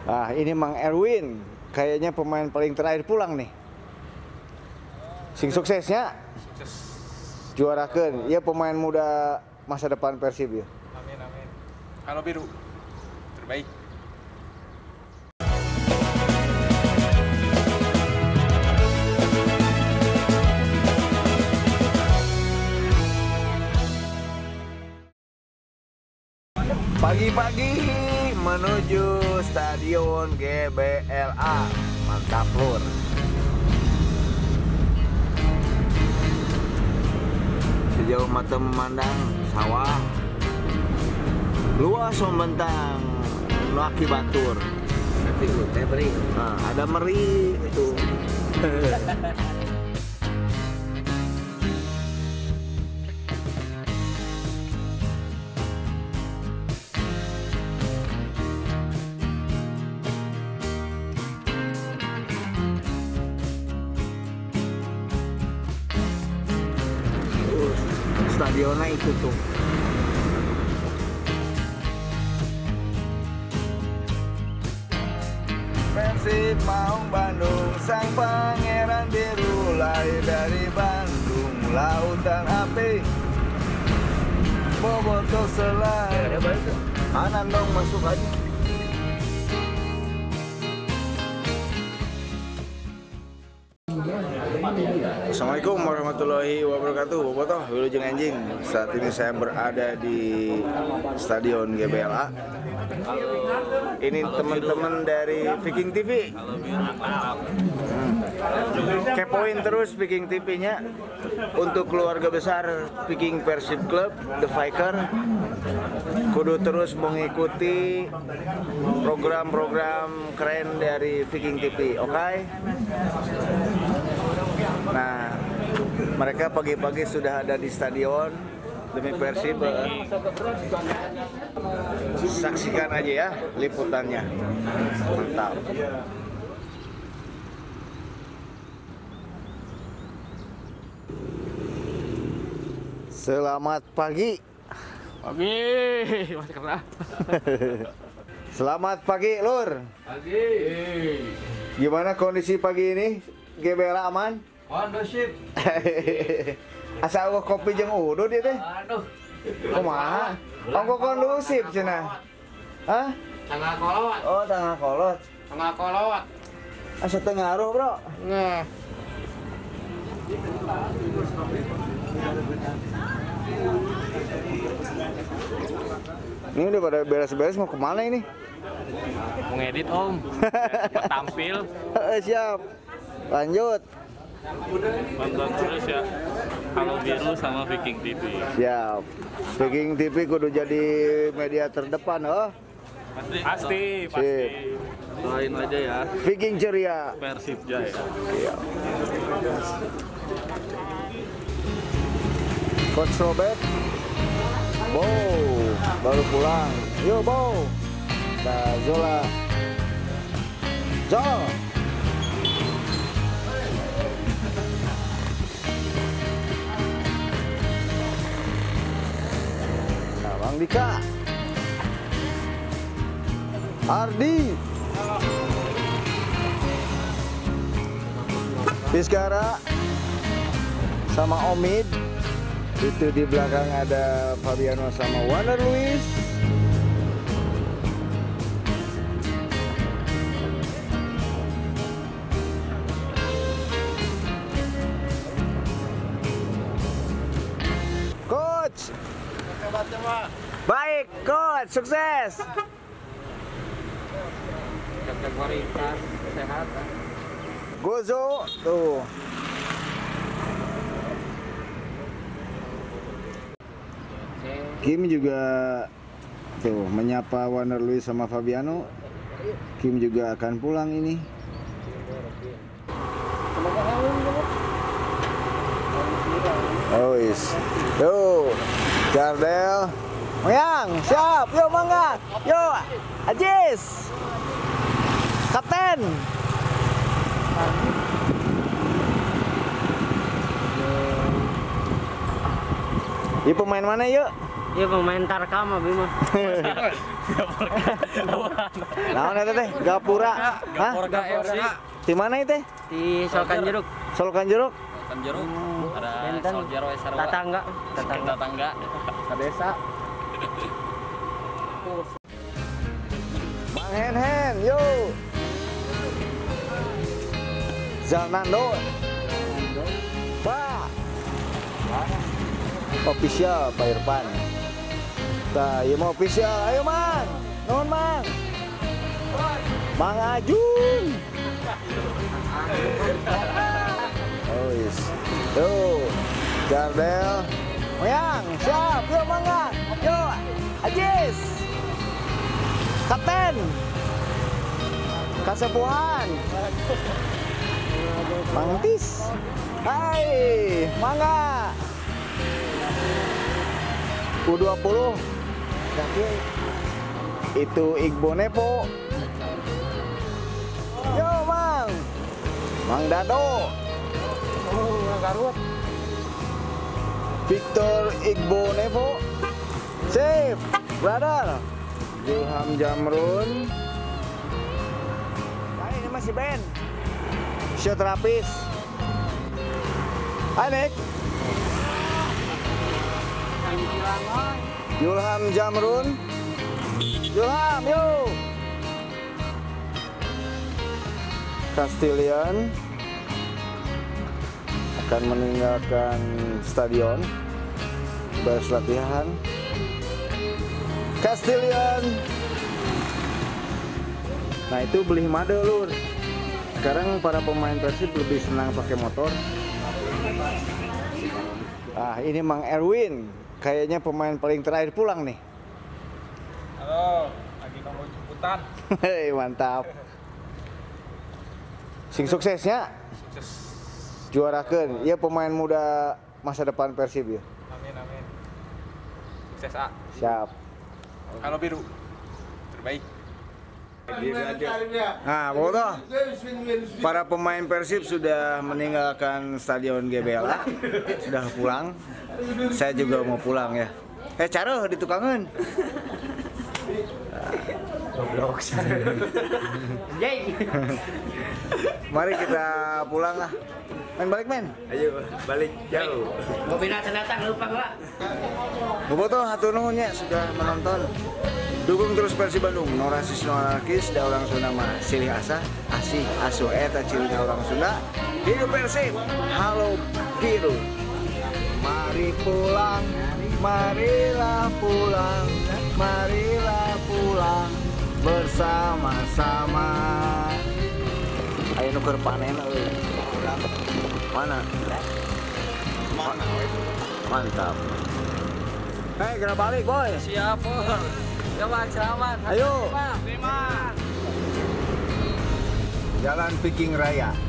Ah, ini Mang Erwin, kayaknya pemain paling terakhir pulang nih. Sing suksesnya, juarakeun. Ia pemain muda masa depan Persib ya. Amin amin. Halo Biru, terbaik. Pagi-pagi menuju Stadion GBLA. Mantap lur. Sejauh mata memandang sawah, luas membentang laki batur. Nah, ada meri itu. Stadionnya itu tuh. Persib Maung Bandung, sang pangeran biru, lahir dari Bandung, lautan api, bobotoh selai. Anan dong, masuk aja. Assalamualaikum warahmatullahi wabarakatuh. Bobotoh, wilujeng anjing. Saat ini saya berada di Stadion GBLA. Ini teman-teman dari Viking TV. Kepoin terus Viking TV-nya untuk keluarga besar Viking Persib Club, The Viker. Kudu terus mengikuti program-program keren dari Viking TV, oke? Nah, mereka pagi-pagi sudah ada di stadion demi Persib. Saksikan aja ya liputannya. Mantap. Selamat pagi. Pagi, masih kena. Selamat pagi, Lur. Pagi. Gimana kondisi pagi ini? GBLA aman? Kondusif. Asa eueuh kopi jeung udud ieu teh. Aduh. Kumaha? Ongko kondusif cenah. Hah? Tengah kolot. Oh, tengah kolot. Tengah kolot. Asa teu ngaruh, Bro. Nah. Ini udah pada beres-beres mau kemana ini? Mau ngedit Om. Buat tampil. Siap. Lanjut. Pantau terus ya Halo Biru sama Viking TV. Siap. Viking TV kudu jadi media terdepan, oh. Pasti. Sip. Doain aja ya Viking ceria. Persib Jaya. Siap. Coach Robert. Bow, baru pulang. Yo, Bow. Nah, Zola. Zol. Nah, Bang Dika. Ardi. Fiskara sama Omid. Itu di belakang ada Fabiano sama Wander Luis. Coach. Baik, coach, sukses. Jaga kualitas kesehatan. Gozo tuh. Kim juga tuh menyapa Wander Luis sama Fabiano. Kim juga akan pulang ini. Oh is, tuh Jardel, Moyang, siap, yuk mangga, yuk, Ajis, Kapten. Ini pemain mana yuk? Iya pemain Tarkam abi mah. Naon eta teh? Gapura. Hah? Gapura FC. Di mana itu? Di Solkan Jeruk. Solkan Jeruk. Kan jeruk. Ada Benten. Soldier Sarwa. Tetangga. Tetangga. Ke desa. Mang Hen, yo. Zalnando. Pak. Official Pak Irfan. Tah, ieu mah official. Ayo, Mang. Nuhun, Mang. Mang Ajun. Oh, yes. Tuh, Gardel. Moyang, siap. Yuk, Mangga. Yuk, Ajis. Kapten. Kasepuhan. Mangtis. Hai, Mangga. U20. Itu Igbo Nepo. Yo, Mang. Mang Dado. Garut. Victor Igbo Nepo. Sip, brother. Ilham Jamrun. Nah, ini masih band. Fisioterapis. Hai, Nick. Ilham Jamrun. Ilham, yuk. Castillion akan meninggalkan stadion beres latihan. Castillion. Nah, itu beli made lur. Sekarang para pemain Persib lebih senang pakai motor. Ah, ini Mang Erwin. Kayaknya pemain paling terakhir pulang nih. Halo, lagi nunggu jemputan. Hei, mantap. Sing suksesnya Sukses. juarakeun. Ieu pemain muda masa depan Persib ya. Amin amin. Sukses A. Siap. Halo biru. Terbaik. Nah, bodoh. Para pemain Persib sudah meninggalkan stadion GBLA, sudah pulang. Saya juga mau pulang ya. Caroh di tukangan. Goblok. Mari kita pulang lah. Main balik, men. Ayo balik jauh. Mobil datang lupa gua. Bobotoh hatur nuhun nya sudah menonton. Dukung terus Persib Bandung. No rasis, no anarkis. Da orang Sunda mah silih asa, asih, asuh eta cirinya orang Sunda. Hidup Persib. Halo biru. Mari pulang, marilah pulang, marilah pulang bersama-sama. Ayo nuker panen euy. Mana? Mantap. Hei, kena balik, boy. Siap, Pur. Coba selamat. Ayo. Terima. Jalan Piking Raya.